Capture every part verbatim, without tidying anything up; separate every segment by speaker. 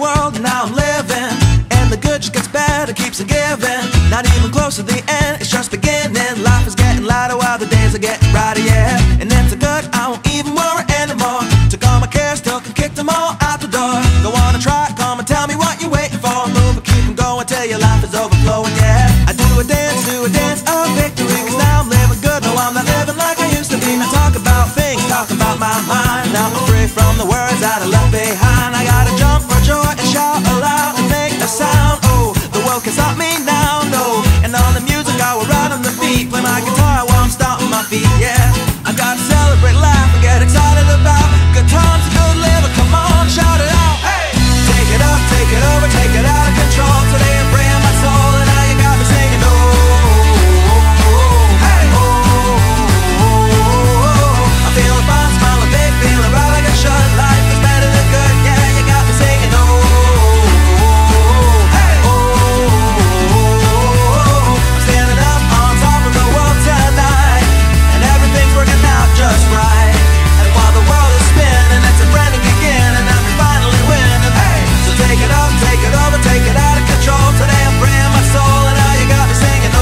Speaker 1: world, and now I'm living. And the good just gets better, keeps on giving. Not even close to the end, it's just beginning. Life is getting lighter while the days are getting brighter, yeah. And it's a good, I won't even worry anymore. Took all my cares, took and kicked them all out the door. Go on and try, come and tell me what you're waiting for. Move and keep them going till your life is overflowing, yeah. I do a dance, do a dance of victory, cause now I'm living good, no I'm not living like I used to be. Now talk about things, talk about my mind. Now I'm free from the words that I left behind. I gotta jump for joy and shout aloud and make a sound. Oh, the world can stop me now, no. And on the music I will ride on the beat, play my guitar while I'm stomping my feet, yeah. I gotta celebrate life and get excited about good times and good living. Come on, shout it out, hey! Take it up, take it over, take it out of control. Today I'm freeing my soul and now you got me singing, oh, hey, oh, I'm feeling fine, smiling big, feeling right like I should. Life is better than good, yeah, you got me singing, oh, hey, oh, I'm standing up on top of the world tonight, and everything's working out just right. And while the world is spinning, it's a brand new beginning, and I'm finally winning, hey, so take it up, take it over, take it out of control. Today I'm freeing my soul, and now you got me singing, oh,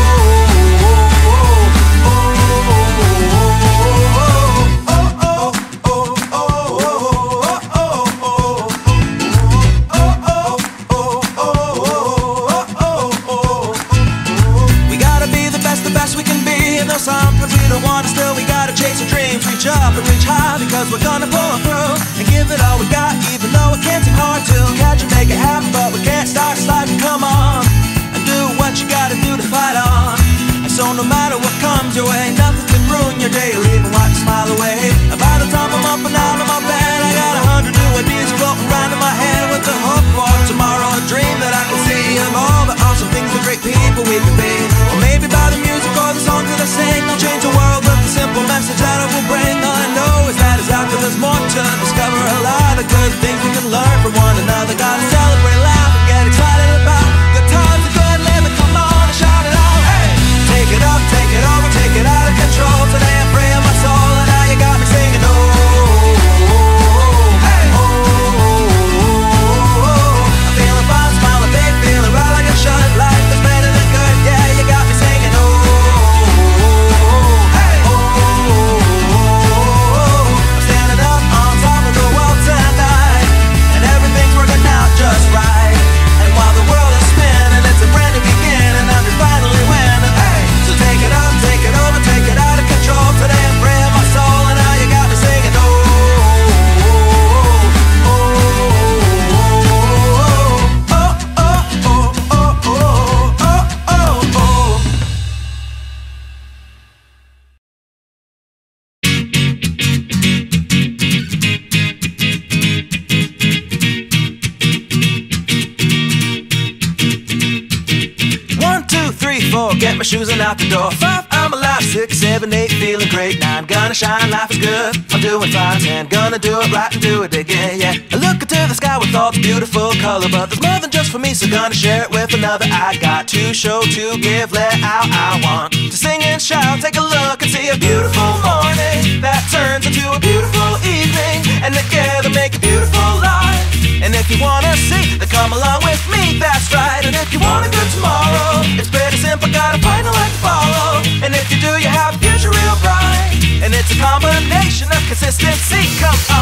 Speaker 1: we gotta be the best, the best we can be. And though sometimes we don't want to, still we gotta chase our dreams. Reach up and reach high, because we're gonna pull it through and give it all we got, even though it can't seem hard to catch and make it happen. But we can't start sliding, come on, and do what you gotta do to fight on. And so no matter what comes your way, nothing can ruin your day or even wipe a smile away. And by the time I'm up and out of my bed, I got a hundred new ideas floating around in my head, with the hope for tomorrow, a dream that I can see of all the awesome things and great people we can be. Or maybe by the music or the songs that I sing, I'll change the world with the simple message that I will bring. All I know is that it's out there, there's more to discover, a lot of good things we can learn from one another. Gotta celebrate, laugh, and get excited about good times and good living. Come on and shout it out, hey! Take it up, take it over, take it out of control. Today I'm freeing my soul, and now you got me singing, oh, hey, oh, I'm feeling fine, smiling big, feeling right like I should. Life is better than good, yeah, you got me singing, oh, hey, oh, I'm standing up on top of the world tonight, and everything's working out just right. And while the world is spinning, it's a brand new beginning, and I'm finally winning, hey, so take it up, take it over, take it out of control. Today I'm freeing my soul, and now you got me singing, oh, oh, oh, oh, oh, oh, oh, oh, oh. One, two, three, four, get my shoes and out the door. Five, I'm alive. Six, seven, eight, feeling great. Nine, gonna shine, life is good, I'm doing fine. Ten, gonna do it right and do it again, yeah. I look into the sky with all its beautiful color, but there's more than just for me, so gonna share it with another. I got to show, to give, let out. I want to sing and shout, take a look and see a beautiful morning that turns into a beautiful evening, and together make a beautiful life. And if you wanna see, then come along with me, that's right. And if you want a good tomorrow, it's pretty simple, gotta find a light to follow. And if you do, you have a future real bright. And it's a combination of consistency, come on.